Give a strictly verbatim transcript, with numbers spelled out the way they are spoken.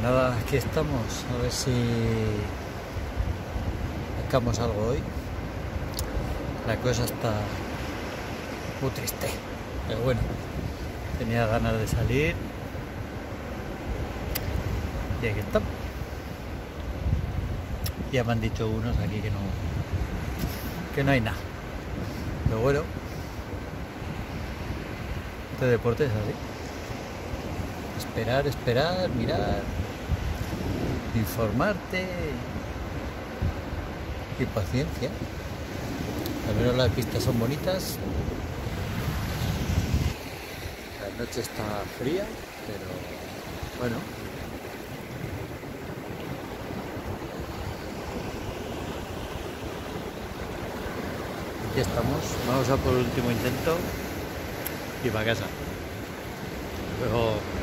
nada, aquí estamos, a ver si sacamos algo hoy. La cosa está muy triste, pero bueno, tenía ganas de salir y aquí estamos. Ya me han dicho unos aquí que no, que no hay nada, pero bueno, este deporte es así. Esperar, esperar, mirar, informarte y paciencia. Al menos las vistas son bonitas. La noche está fría, pero bueno. Aquí estamos. Vamos a por el último intento y para casa. Luego